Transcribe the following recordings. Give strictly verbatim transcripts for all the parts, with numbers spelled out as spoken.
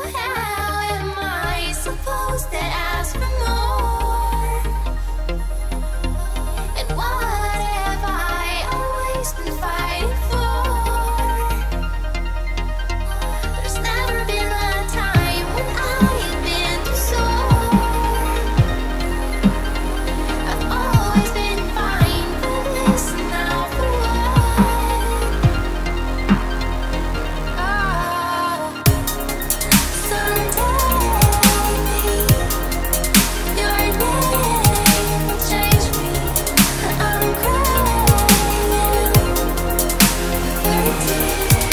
how am I supposed to ask for more? And what have I always been fighting for? There's never been a time when I've been too sore. I've always been fine for this, now for what? Oh, someday your name will change me. I'm crying for a tear,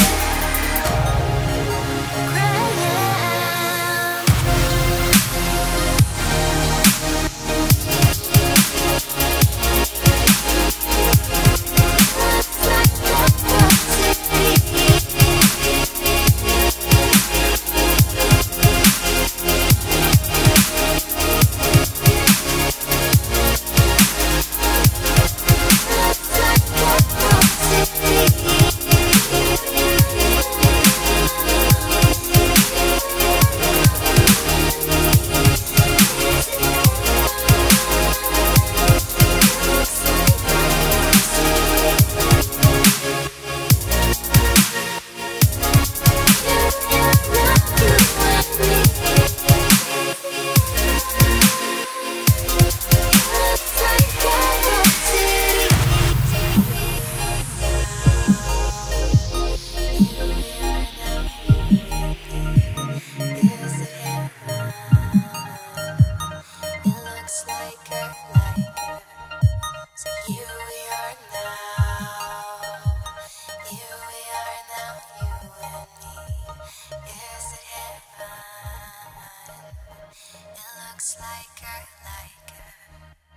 like her, like her.